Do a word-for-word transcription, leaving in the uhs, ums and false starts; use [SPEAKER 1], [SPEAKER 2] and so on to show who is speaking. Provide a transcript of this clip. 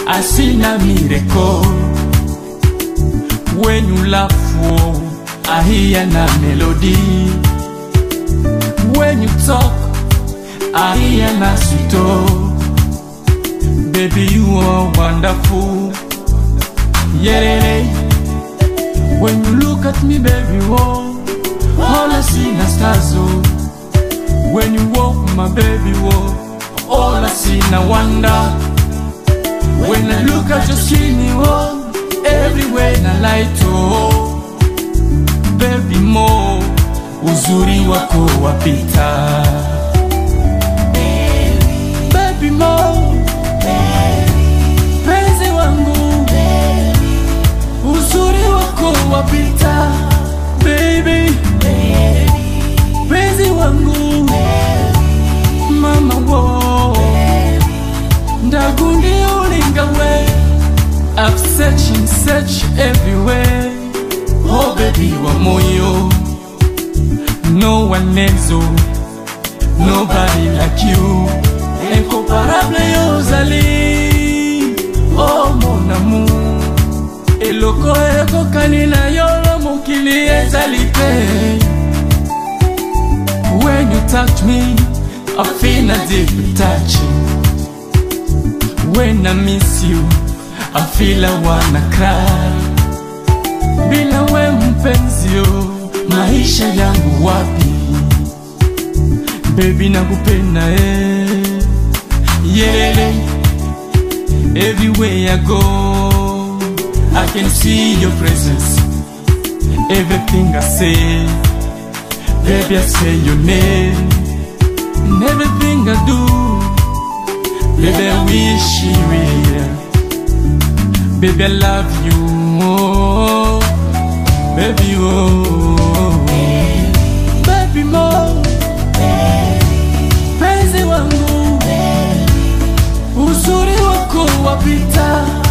[SPEAKER 1] I seen a miracle. When you laugh, oh, I hear a melody. When you talk, I hear a sweet talk. Baby, you are wonderful. Yeah, when you look at me, baby, oh, all I see is stars, oh. When you walk, my baby, oh, all I see is wonder. When I look at your skin, oh, everywhere I light, oh. Baby, mo, uzuri wako wapita. Baby, baby mo, baby, penzi wangu, baby, uzuri wako wapita. Baby, baby, penzi wangu, baby, mama wo, baby, ndagundi ulinga we. I've searched and searched everywhere. Oh baby wa moyo, no one else, oh, nobody like you. Incomparable yozali, oh mon amour. Eloko eko kanina yolo mukili ezalite. When you touch me, I feel a deep touch. When I miss you, I feel I wanna cry. Bila we mpenzi, maisha yangu wapi? Baby nakupenda eh. Yeah, everywhere I go, I can see your presence. Everything I say, baby I say your name. And everything I do, baby I wish you were. Baby I love you, oh, baby oh, baby mo, penzi wangu, uzuri wako wapita.